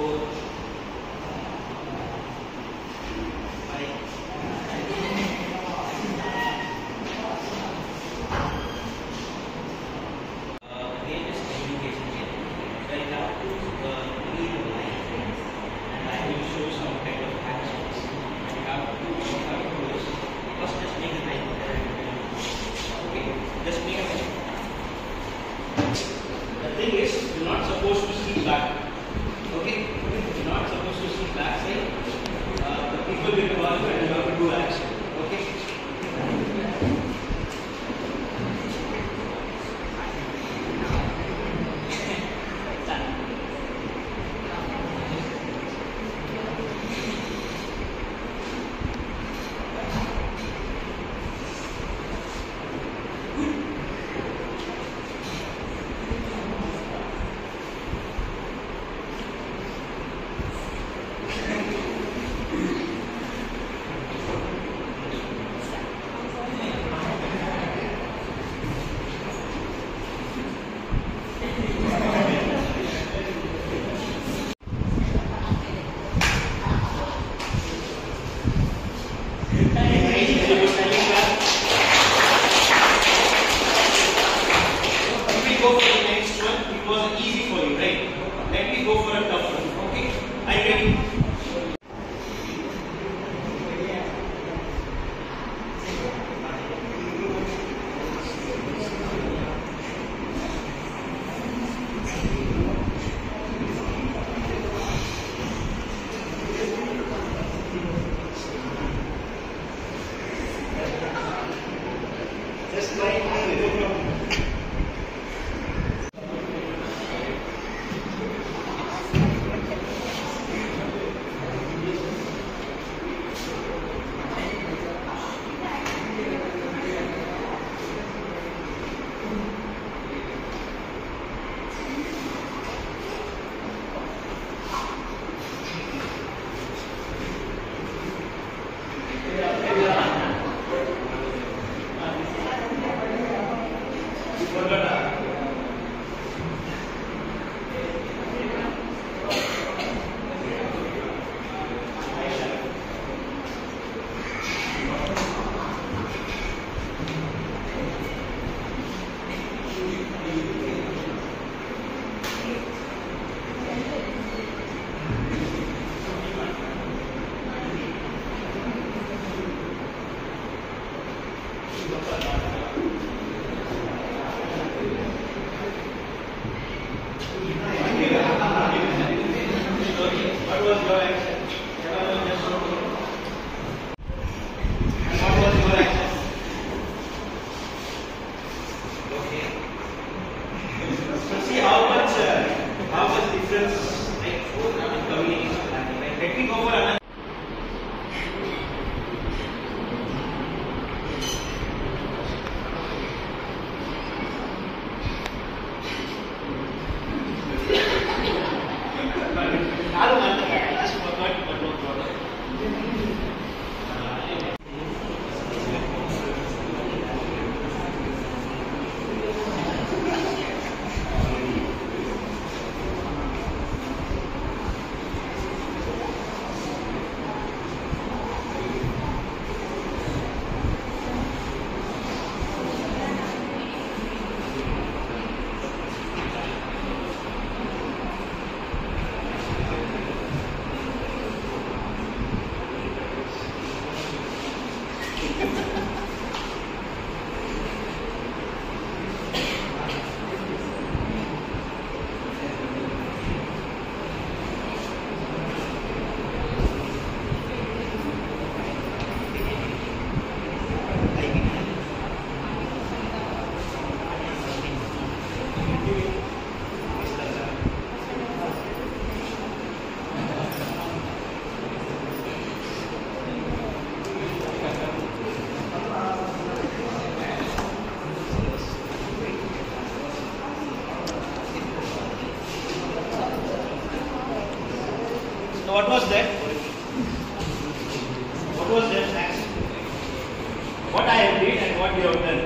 You're not supposed to sit back. Okay? You're not supposed to sit back. Say, the people will call you and you have to do action. Okay? Go for the next one. It was easy for you, right? Let me go for a tough one. Okay? Are you ready? Just try it. How much difference like communication? Let me go for another. What was that? What was that next? What I have did and what you have done.